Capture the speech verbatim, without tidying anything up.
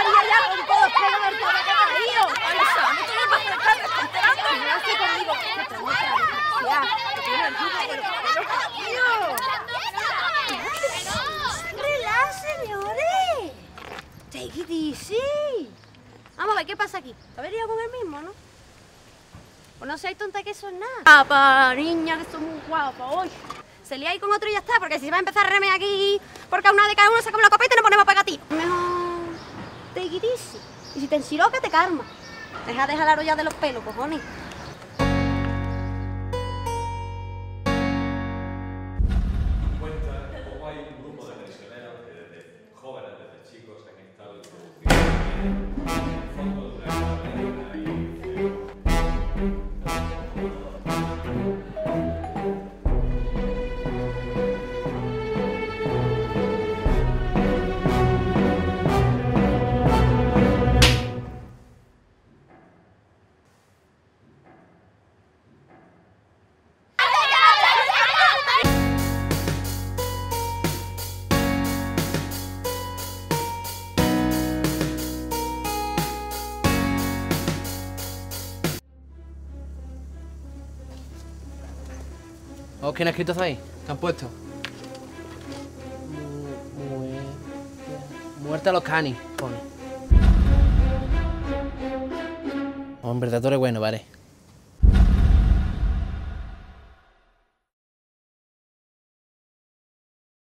ya, ya, con todo el pelo del pobre que ha caído. Ay, Sam, tú no vas a estar enterando. No sé conmigo, que te tengo otra desgracia. Que tiene el hijo con los pelos caídos. Relax, señores. Take it easy. Vamos a ver qué pasa aquí. ¿Habéis ido con el mismo, no? Pues no seáis tonta que eso es nada. Guapa, niña, que son muy guapas hoy. Se lía ahí con otro y ya está, porque si va a empezar a remear aquí, porque a una de cada uno sacamos la copeta y nos ponemos pegativos. Mejor take it easy. Y si te ensiroca, te calma. Deja de jalar ya de los pelos, cojones. Cuenta cómo hay un grupo de prisioneros que desde jóvenes, desde chicos, han estado introducidos en el fondo de una marina y ¿O quién ha escrito eso ahí? ¿Qué han puesto? Mu mu Muerte a los canis, pone. Hombre, de todo es bueno, vale.